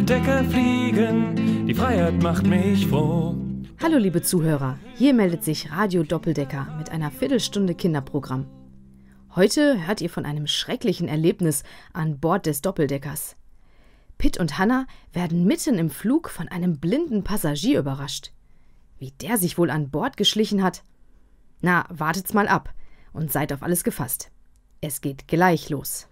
Doppeldecker fliegen, die Freiheit macht mich froh. Hallo liebe Zuhörer, hier meldet sich Radio Doppeldecker mit einer Viertelstunde Kinderprogramm. Heute hört ihr von einem schrecklichen Erlebnis an Bord des Doppeldeckers. Pitt und Hannah werden mitten im Flug von einem blinden Passagier überrascht. Wie der sich wohl an Bord geschlichen hat? Na, wartet's mal ab und seid auf alles gefasst. Es geht gleich los.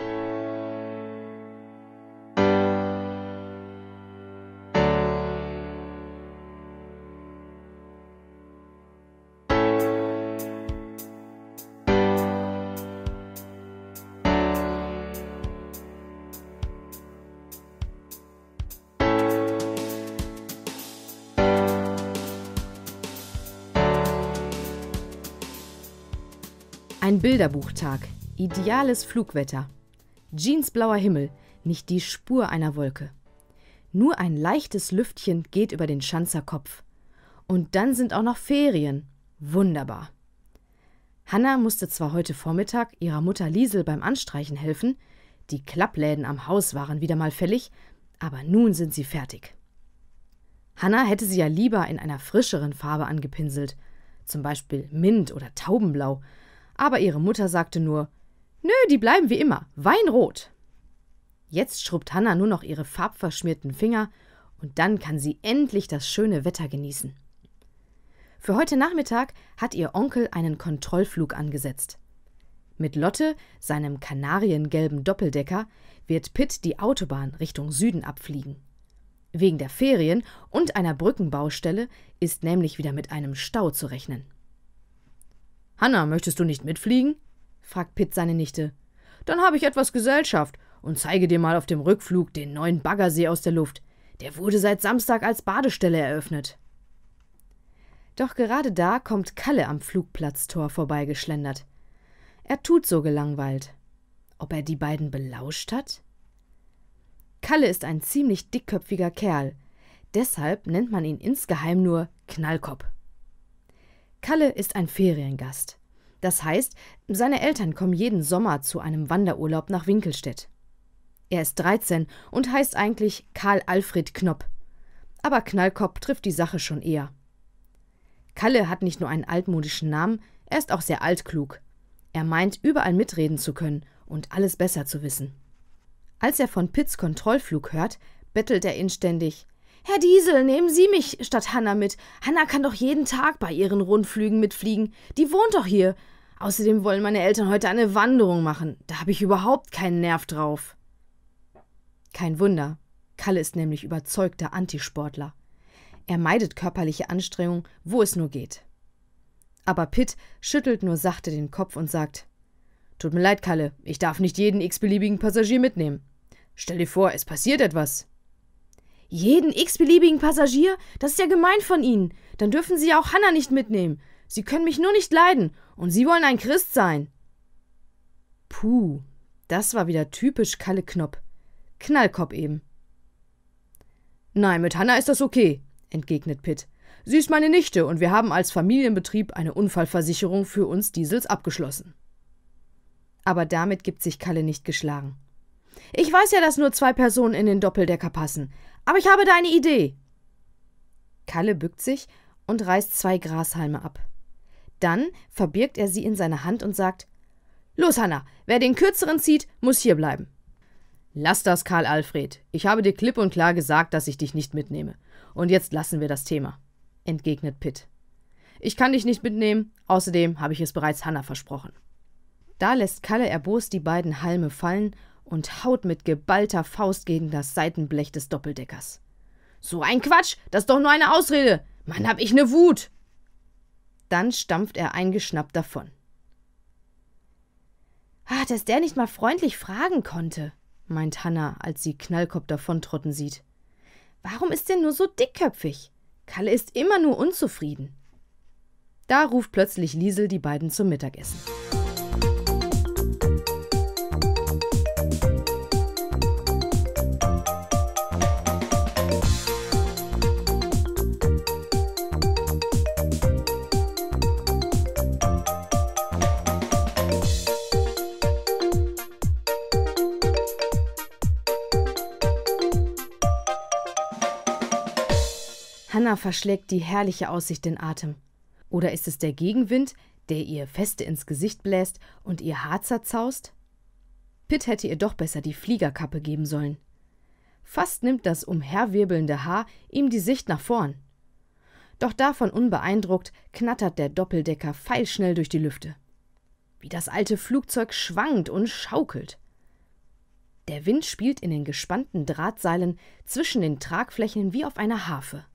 Ein Bilderbuchtag, ideales Flugwetter, jeansblauer Himmel, nicht die Spur einer Wolke. Nur ein leichtes Lüftchen geht über den Schanzer Kopf. Und dann sind auch noch Ferien. Wunderbar. Hannah musste zwar heute Vormittag ihrer Mutter Liesel beim Anstreichen helfen, die Klappläden am Haus waren wieder mal fällig, aber nun sind sie fertig. Hannah hätte sie ja lieber in einer frischeren Farbe angepinselt, zum Beispiel Mint oder Taubenblau, aber ihre Mutter sagte nur, »Nö, die bleiben wie immer, weinrot.« Jetzt schrubbt Hannah nur noch ihre farbverschmierten Finger und dann kann sie endlich das schöne Wetter genießen. Für heute Nachmittag hat ihr Onkel einen Kontrollflug angesetzt. Mit Lotte, seinem kanariengelben Doppeldecker, wird Pitt die Autobahn Richtung Süden abfliegen. Wegen der Ferien und einer Brückenbaustelle ist nämlich wieder mit einem Stau zu rechnen. »Hannah, möchtest du nicht mitfliegen?« fragt Pitt seine Nichte. »Dann habe ich etwas Gesellschaft und zeige dir mal auf dem Rückflug den neuen Baggersee aus der Luft. Der wurde seit Samstag als Badestelle eröffnet.« Doch gerade da kommt Kalle am Flugplatztor vorbeigeschlendert. Er tut so gelangweilt. Ob er die beiden belauscht hat? Kalle ist ein ziemlich dickköpfiger Kerl. Deshalb nennt man ihn insgeheim nur Knallkopf. Kalle ist ein Feriengast. Das heißt, seine Eltern kommen jeden Sommer zu einem Wanderurlaub nach Winkelstedt. Er ist 13 und heißt eigentlich Karl Alfred Knopp. Aber Knallkopf trifft die Sache schon eher. Kalle hat nicht nur einen altmodischen Namen, er ist auch sehr altklug. Er meint, überall mitreden zu können und alles besser zu wissen. Als er von Pitts Kontrollflug hört, bettelt er inständig: »Herr Diesel, nehmen Sie mich statt Hannah mit. Hannah kann doch jeden Tag bei ihren Rundflügen mitfliegen. Die wohnt doch hier. Außerdem wollen meine Eltern heute eine Wanderung machen. Da habe ich überhaupt keinen Nerv drauf.« Kein Wunder. Kalle ist nämlich überzeugter Antisportler. Er meidet körperliche Anstrengung, wo es nur geht. Aber Pitt schüttelt nur sachte den Kopf und sagt: »Tut mir leid, Kalle, ich darf nicht jeden x-beliebigen Passagier mitnehmen. Stell dir vor, es passiert etwas.« »Jeden x-beliebigen Passagier? Das ist ja gemein von Ihnen. Dann dürfen Sie ja auch Hannah nicht mitnehmen. Sie können mich nur nicht leiden. Und Sie wollen ein Christ sein.« Puh, das war wieder typisch Kalle Knopp. Knallkopf eben. »Nein, mit Hannah ist das okay«, entgegnet Pitt. »Sie ist meine Nichte und wir haben als Familienbetrieb eine Unfallversicherung für uns Diesels abgeschlossen.« Aber damit gibt sich Kalle nicht geschlagen. »Ich weiß ja, dass nur 2 Personen in den Doppeldecker passen, aber ich habe da eine Idee.« Kalle bückt sich und reißt 2 Grashalme ab. Dann verbirgt er sie in seine Hand und sagt: »Los, Hannah, wer den kürzeren zieht, muss hier bleiben.« »Lass das, Karl Alfred. Ich habe dir klipp und klar gesagt, dass ich dich nicht mitnehme. Und jetzt lassen wir das Thema«, entgegnet Pitt. »Ich kann dich nicht mitnehmen, außerdem habe ich es bereits Hannah versprochen.« Da lässt Kalle erbost die beiden Halme fallen und haut mit geballter Faust gegen das Seitenblech des Doppeldeckers. »So ein Quatsch, das ist doch nur eine Ausrede. Mann, hab ich ne Wut!« Dann stampft er eingeschnappt davon. »Dass der nicht mal freundlich fragen konnte«, meint Hannah, als sie Knallkopf davontrotten sieht. »Warum ist der nur so dickköpfig? Kalle ist immer nur unzufrieden.« Da ruft plötzlich Liesel die beiden zum Mittagessen. Hannah verschlägt die herrliche Aussicht den Atem. Oder ist es der Gegenwind, der ihr feste ins Gesicht bläst und ihr Haar zerzaust? Pitt hätte ihr doch besser die Fliegerkappe geben sollen. Fast nimmt das umherwirbelnde Haar ihm die Sicht nach vorn. Doch davon unbeeindruckt knattert der Doppeldecker pfeilschnell durch die Lüfte. Wie das alte Flugzeug schwankt und schaukelt. Der Wind spielt in den gespannten Drahtseilen zwischen den Tragflächen wie auf einer Harfe.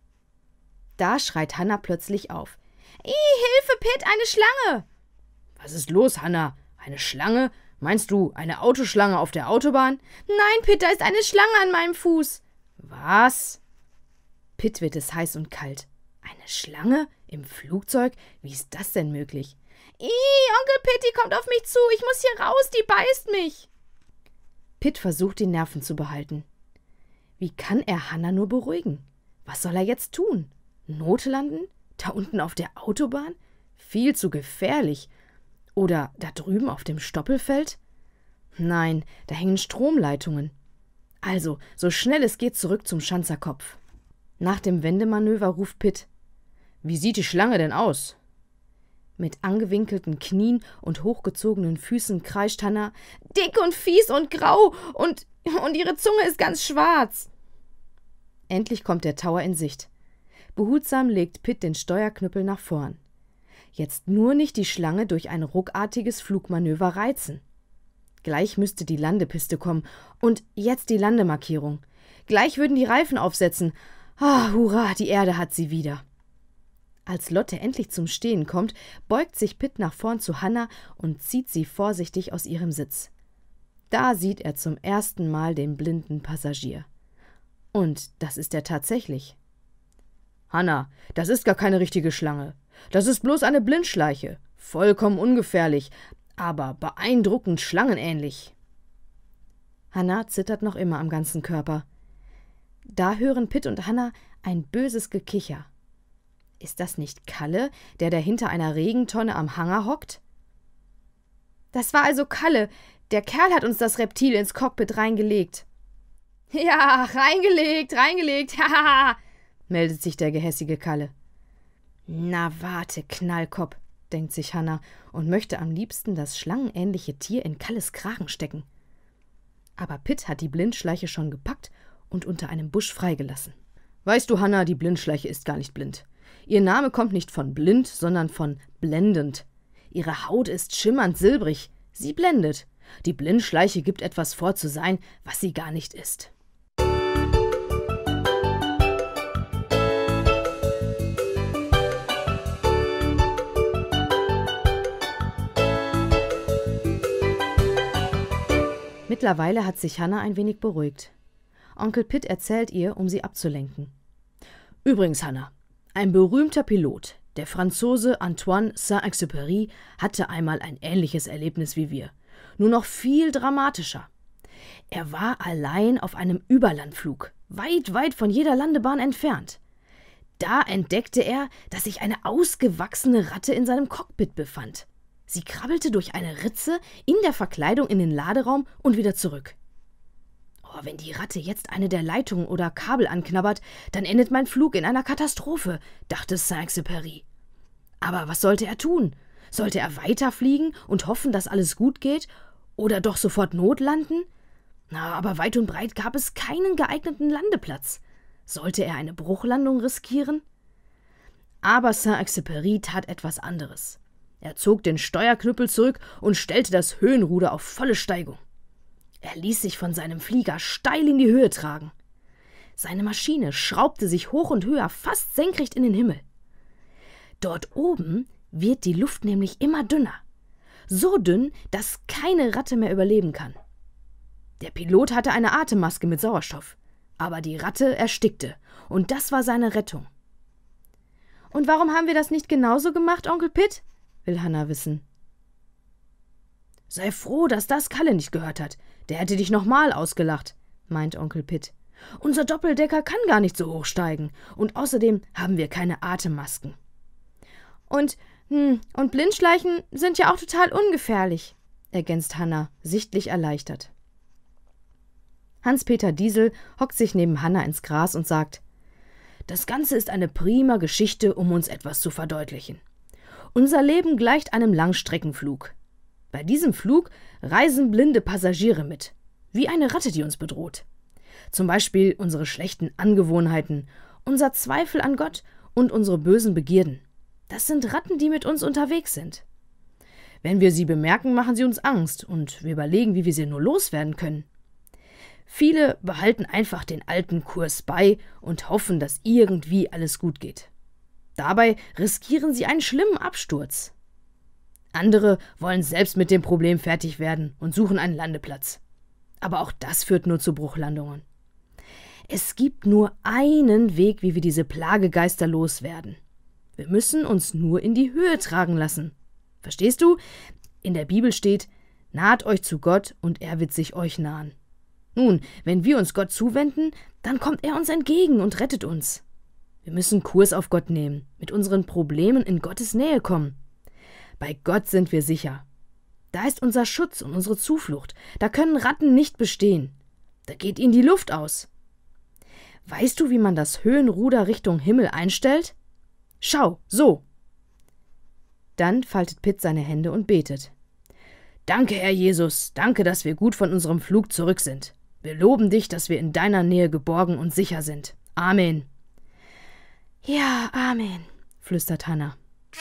Da schreit Hannah plötzlich auf. Hilfe, Pitt, eine Schlange! Was ist los, Hannah? Eine Schlange? Meinst du eine Autoschlange auf der Autobahn? Nein, Pitt, da ist eine Schlange an meinem Fuß. Was? Pitt wird es heiß und kalt. Eine Schlange? Im Flugzeug? Wie ist das denn möglich? Onkel Pitt, die kommt auf mich zu. Ich muss hier raus, die beißt mich. Pitt versucht, die Nerven zu behalten. Wie kann er Hannah nur beruhigen? Was soll er jetzt tun? Notlanden? Da unten auf der Autobahn? Viel zu gefährlich. Oder da drüben auf dem Stoppelfeld? Nein, da hängen Stromleitungen. Also, so schnell es geht, zurück zum Schanzerkopf. Nach dem Wendemanöver ruft Pitt. Wie sieht die Schlange denn aus? Mit angewinkelten Knien und hochgezogenen Füßen kreischt Hannah. Dick und fies und grau und ihre Zunge ist ganz schwarz. Endlich kommt der Tower in Sicht. Behutsam legt Pitt den Steuerknüppel nach vorn. Jetzt nur nicht die Schlange durch ein ruckartiges Flugmanöver reizen. Gleich müsste die Landepiste kommen und jetzt die Landemarkierung. Gleich würden die Reifen aufsetzen. Hurra, die Erde hat sie wieder. Als Lotte endlich zum Stehen kommt, beugt sich Pitt nach vorn zu Hannah und zieht sie vorsichtig aus ihrem Sitz. Da sieht er zum ersten Mal den blinden Passagier. Und das ist er tatsächlich. Hannah, das ist gar keine richtige Schlange. Das ist bloß eine Blindschleiche. Vollkommen ungefährlich, aber beeindruckend schlangenähnlich. Hannah zittert noch immer am ganzen Körper. Da hören Pitt und Hannah ein böses Gekicher. Ist das nicht Kalle, der hinter einer Regentonne am Hangar hockt? Das war also Kalle. Der Kerl hat uns das Reptil ins Cockpit reingelegt. Ja, reingelegt, haha, meldet sich der gehässige Kalle. Na warte, Knallkopf, denkt sich Hannah und möchte am liebsten das schlangenähnliche Tier in Kalles Kragen stecken. Aber Pitt hat die Blindschleiche schon gepackt und unter einem Busch freigelassen. Weißt du, Hannah, die Blindschleiche ist gar nicht blind. Ihr Name kommt nicht von blind, sondern von blendend. Ihre Haut ist schimmernd silbrig. Sie blendet. Die Blindschleiche gibt etwas vor zu sein, was sie gar nicht ist. Mittlerweile hat sich Hannah ein wenig beruhigt. Onkel Pitt erzählt ihr, um sie abzulenken. Übrigens, Hannah, ein berühmter Pilot, der Franzose Antoine Saint-Exupéry, hatte einmal ein ähnliches Erlebnis wie wir, nur noch viel dramatischer. Er war allein auf einem Überlandflug, weit, weit von jeder Landebahn entfernt. Da entdeckte er, dass sich eine ausgewachsene Ratte in seinem Cockpit befand. Sie krabbelte durch eine Ritze in der Verkleidung in den Laderaum und wieder zurück. Wenn die Ratte jetzt eine der Leitungen oder Kabel anknabbert, dann endet mein Flug in einer Katastrophe, dachte Saint-Exupéry. Aber was sollte er tun? Sollte er weiterfliegen und hoffen, dass alles gut geht? Oder doch sofort notlanden? Aber weit und breit gab es keinen geeigneten Landeplatz. Sollte er eine Bruchlandung riskieren? Aber Saint-Exupéry tat etwas anderes. Er zog den Steuerknüppel zurück und stellte das Höhenruder auf volle Steigung. Er ließ sich von seinem Flieger steil in die Höhe tragen. Seine Maschine schraubte sich hoch und höher, fast senkrecht in den Himmel. Dort oben wird die Luft nämlich immer dünner. So dünn, dass keine Ratte mehr überleben kann. Der Pilot hatte eine Atemmaske mit Sauerstoff, aber die Ratte erstickte, und das war seine Rettung. Und warum haben wir das nicht genauso gemacht, Onkel Pitt? Will Hannah wissen. Sei froh, dass das Kalle nicht gehört hat. Der hätte dich nochmal ausgelacht, meint Onkel Pitt. Unser Doppeldecker kann gar nicht so hoch steigen. Und außerdem haben wir keine Atemmasken. Und Blindschleichen sind ja auch total ungefährlich, ergänzt Hannah, sichtlich erleichtert. Hans-Peter Diesel hockt sich neben Hannah ins Gras und sagt: Das Ganze ist eine prima Geschichte, um uns etwas zu verdeutlichen. Unser Leben gleicht einem Langstreckenflug. Bei diesem Flug reisen blinde Passagiere mit, wie eine Ratte, die uns bedroht. Zum Beispiel unsere schlechten Angewohnheiten, unser Zweifel an Gott und unsere bösen Begierden. Das sind Ratten, die mit uns unterwegs sind. Wenn wir sie bemerken, machen sie uns Angst und wir überlegen, wie wir sie nur loswerden können. Viele behalten einfach den alten Kurs bei und hoffen, dass irgendwie alles gut geht. Dabei riskieren sie einen schlimmen Absturz. Andere wollen selbst mit dem Problem fertig werden und suchen einen Landeplatz. Aber auch das führt nur zu Bruchlandungen. Es gibt nur einen Weg, wie wir diese Plagegeister loswerden. Wir müssen uns nur in die Höhe tragen lassen. Verstehst du? In der Bibel steht: Naht euch zu Gott und er wird sich euch nahen. Nun, wenn wir uns Gott zuwenden, dann kommt er uns entgegen und rettet uns. Wir müssen Kurs auf Gott nehmen, mit unseren Problemen in Gottes Nähe kommen. Bei Gott sind wir sicher. Da ist unser Schutz und unsere Zuflucht. Da können Ratten nicht bestehen. Da geht ihnen die Luft aus. Weißt du, wie man das Höhenruder Richtung Himmel einstellt? Schau, so. Dann faltet Pitt seine Hände und betet. Danke, Herr Jesus, danke, dass wir gut von unserem Flug zurück sind. Wir loben dich, dass wir in deiner Nähe geborgen und sicher sind. Amen. Ja, Amen, flüstert Hannah.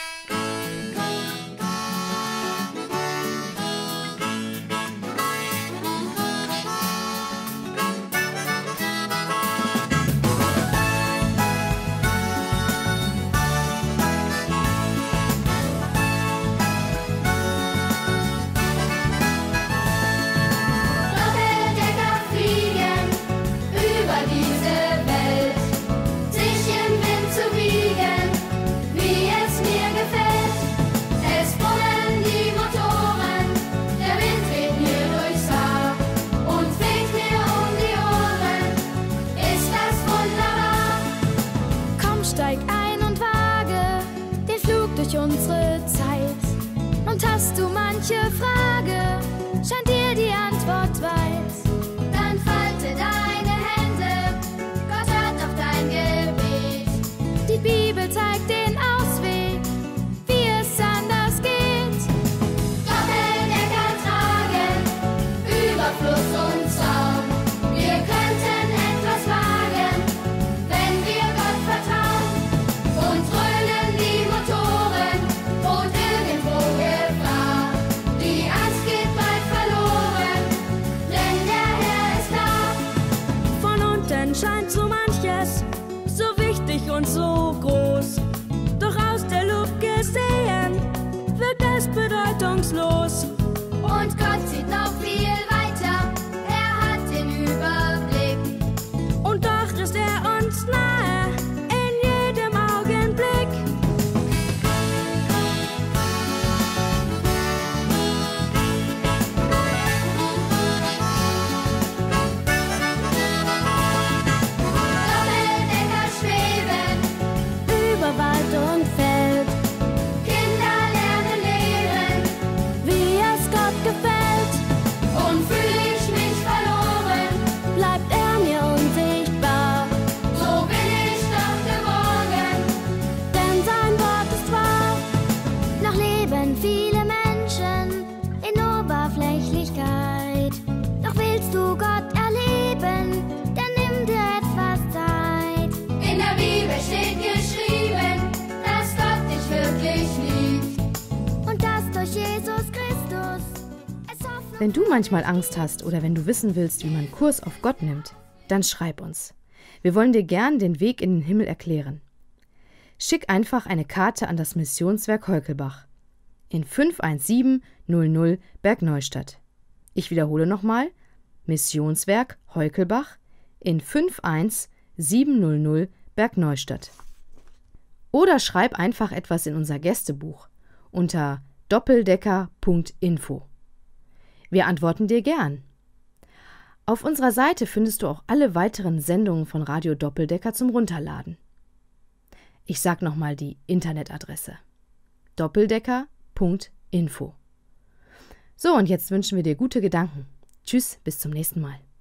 Steig ein und wage den Flug durch unsere Zeit. Und hast du manche Frage, scheint dir die Antwort weit. Dann falte deine Hände, Gott hört auf dein Gebet. Die Bibel zeigt den Ausweg, wie es anders geht. Doppeldecker tragen, über Fluss und Zaun. Wir könnten etwas wagen, wenn wir Gott vertrauen. Und dröhnen die Motoren, droht irgendwo Gefahr. Die Angst geht bald verloren, denn der Herr ist da. Von unten scheint so manches so wichtig und so groß. Doch aus der Luft gesehen wirkt es bedeutungslos. Und Gott sieht noch viel weiter, er hat den Überblick. Und doch ist er uns nahe in jedem Augenblick. Doppeldecker schweben, Über Wald und Feld, Kinder lernen lehren. wie es Gott gefällt, Und fühl ich mich verloren, bleibt er mir unsichtbar. so bin ich doch geborgen. Denn sein Wort ist wahr. Noch leben viele Menschen in Oberflächlichkeit. Doch willst du Gott erleben, dann nimm dir etwas Zeit. In der Bibel steht geschrieben, dass Gott dich wirklich liebt. Und dass durch Jesus Christus es Hoffnung. Wenn du manchmal Angst hast oder wenn du wissen willst, wie man Kurs auf Gott nimmt, dann schreib uns. Wir wollen dir gern den Weg in den Himmel erklären. Schick einfach eine Karte an das Missionswerk Heukelbach in 51700 Bergneustadt. Ich wiederhole nochmal: Missionswerk Heukelbach in 51700 Bergneustadt. Oder schreib einfach etwas in unser Gästebuch unter doppeldecker.info. Wir antworten dir gern. Auf unserer Seite findest du auch alle weiteren Sendungen von Radio Doppeldecker zum Runterladen. Ich sag nochmal die Internetadresse: doppeldecker.info. So, und jetzt wünschen wir dir gute Gedanken. Tschüss, bis zum nächsten Mal.